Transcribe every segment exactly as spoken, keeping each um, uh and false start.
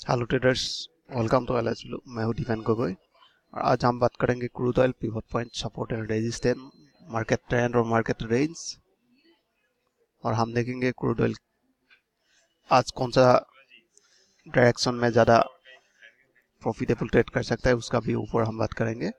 Hello traders, welcome to Aliceblue। मैं हूं दीपन गोगोई और आज हम बात करेंगे crude oil pivot point, support and resistance, market trend और मार्केट रेंज। और हम देखेंगे क्रूड ऑयल आज कौन सा डायरेक्शन में ज़्यादा प्रॉफिटेबल ट्रेड कर सकता है, उसका भी ऊपर हम बात करेंगे।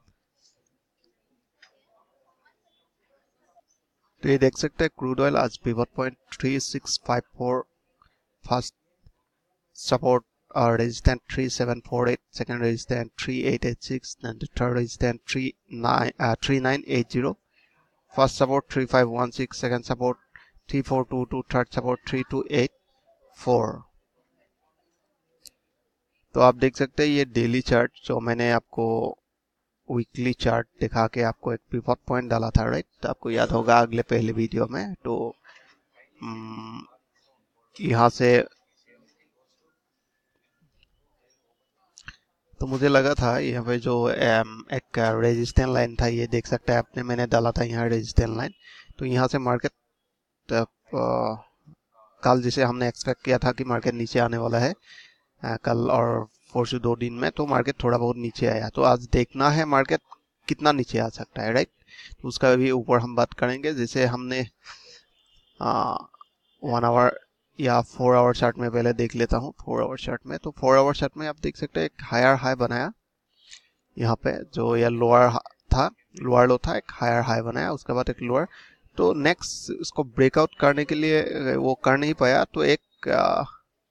तो ये देख सकते हैं क्रूड ऑयल आज pivot point three six five four, first support or resistance three seven four eight, second resistance three eight eight six, then the third resistance three nine uh, three nine eight zero, first support three five one six, second support three four two two, third support three two eight four। तो आप देख सकते हैं ये daily chart जो मैंने आपको weekly chart दिखा के आपको एक पिवट पॉइंट डाला था, राइट? तो आपको याद होगा अगले पहले वीडियो में। तो यहाँ से तो मुझे लगा था यहाँ पे जो एक रेजिस्टेंस लाइन था, ये देख सकते हैं आपने, मैंने डाला था यहाँ रेजिस्टेंस लाइन। तो यहाँ से मार्केट कल जिसे हमने एक्सपेक्ट किया था कि मार्केट नीचे आने वाला है कल और परसों दो दिन में, तो मार्केट थोड़ा बहुत नीचे आया। तो आज देखना है मार्केट कितना नीचे आ सकता है, राइट? तो उसका भी ऊपर हम बात करेंगे। जैसे हमने वन आवर या फोर आवर चार्ट में पहले देख लेता हूँ। फोर आवर चार्ट में तो फोर आवर चार्ट में आप देख सकते हैं एक हायर हाई बनाया यहाँ पे, जो यह लोअर था, लोअर लो था, एक हायर हाई बनाया, उसके बाद एक लोअर। तो नेक्स्ट इसको ब्रेकआउट करने के लिए वो कर नहीं पाया, तो एक आ,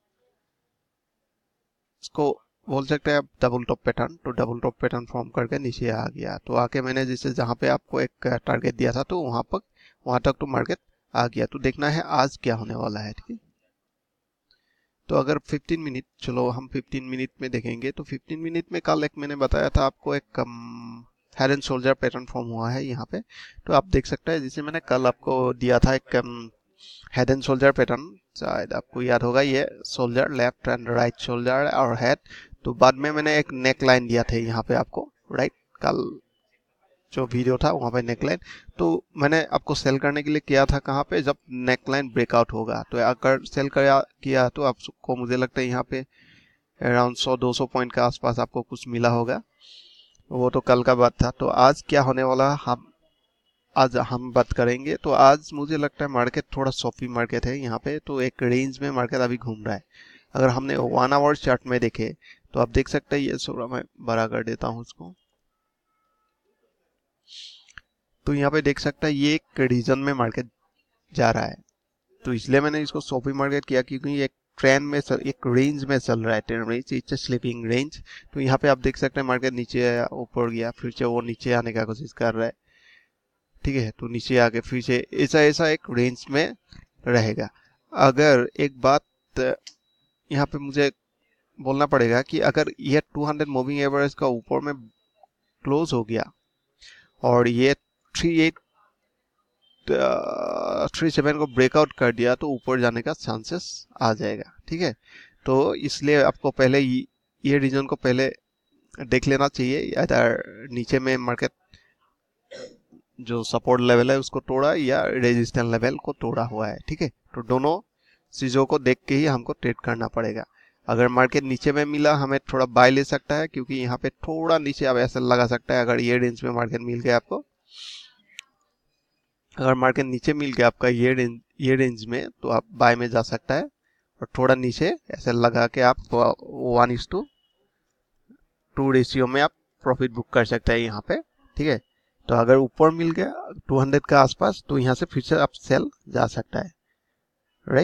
इसको बोल सकते हैं डबल टॉप पैटर्न। तो डबल टॉप पैटर्न फॉर्म करके नीचे आ गया। तो आके मैंने जैसे जहाँ पे आपको एक टारगेट दिया था, तो वहां पर वहां तक तो मार्केट आ गया। तो देखना है आज क्या होने वाला है, ठीक है? तो अगर फिफ्टीन मिनट, चलो हम फिफ्टीन मिनट में देखेंगे। तो फिफ्टीन मिनट में कल एक मैंने बताया था आपको एक head and shoulder pattern form हुआ है यहाँ पे। तो आप देख सकते हैं जिसे मैंने कल आपको दिया था एक हेड एंड शोल्डर पैटर्न, शायद आपको याद होगा, ये shoulder, left and right shoulder और हेड। तो बाद में मैंने एक नेक लाइन दिया था यहाँ पे आपको, राइट? कल जो वीडियो था वहाँ पे नेकलाइन, तो मैंने आपको सेल करने के लिए किया था कहाँ पे, जब नेकलाइन ब्रेकआउट होगा। तो अगर सेल किया किया तो आपको, मुझे लगता है यहाँ पे अराउंड सौ दो सौ पॉइंट के आसपास आपको कुछ मिला होगा। वो तो कल का बात था। तो आज क्या होने वाला हम आज हम बात करेंगे। तो आज मुझे लगता है मार्केट थोड़ा सॉफ्टी मार्केट है यहाँ पे। तो एक रेंज में मार्केट अभी घूम रहा है। अगर हमने वन आवर चार्ट में देखे तो आप देख सकते हैं, ये थोड़ा मैं बड़ा कर देता हूँ उसको। तो यहाँ पे देख सकता है ये एक रीजन में मार्केट जा रहा है। तो इसलिए मैंने इसको सॉफ्टी मार्केट किया, क्योंकि एक ट्रेंड में चल, एक रेंज में चल रहा है। Trend range, it's sleeping range. तो यहाँ पे आप देख सकते हैं मार्केट नीचे आया, ऊपर गया, फिर से वो नीचे आने का कोशिश कर रहा है, ठीक है? तो नीचे आके फिर से ऐसा ऐसा एक रेंज में रहेगा। अगर एक बात यहाँ पे मुझे बोलना पड़ेगा कि अगर ये टू हंड्रेड मूविंग एवरेज का ऊपर में क्लोज हो गया और ये थ्री एट थ्री सेवन को ब्रेकआउट कर दिया, तो ऊपर जाने का चांसेस आ जाएगा, ठीक है? तो इसलिए आपको पहले ये रीजन को पहले देख लेना चाहिए। अगर नीचे में मार्केट जो सपोर्ट लेवल है उसको तोड़ा या रेजिस्टेंस लेवल को तोड़ा हुआ है, ठीक है? तो दोनों चीज़ों को देख के ही हमको ट्रेड करना पड़ेगा। अगर मार्केट नीचे में मिला, हमें थोड़ा बाय ले सकता है, क्योंकि यहाँ पे थोड़ा नीचे आप ऐसा लगा सकता है। अगर ये रेंज में मार्केट मिल गया आपको, अगर मार्केट नीचे मिल गया आपका ये रेंज ये रेंज में, तो आप बाय में जा सकता है। और थोड़ा नीचे ऐसे लगा के आप one is to two ratio में आप प्रॉफिट बुक कर सकते हैं यहाँ पे, ठीक है? तो अगर ऊपर मिल गया टू हंड्रेड के आसपास, तो यहाँ से फिर से आप सेल जा सकता है, राइट?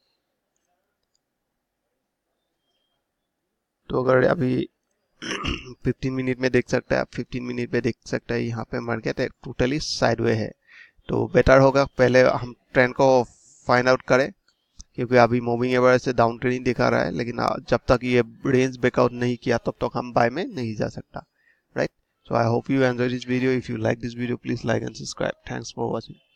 तो अगर अभी फिफ्टीन मिनट में देख सकते हैं आप, फिफ्टीन मिनट में देख सकते हैं यहाँ पे मार्केट टोटली साइडवे है। तो बेटर होगा पहले हम ट्रेंड को फाइंड आउट करें, क्योंकि अभी मूविंग एवरेज से डाउन ट्रेंडिंग दिखा रहा है। लेकिन जब तक ये रेंज ब्रेकआउट नहीं किया, तब तक हम बाय में नहीं जा सकता, right? So I hope you enjoyed this video. If you like this video, please like and subscribe. Thanks for watching.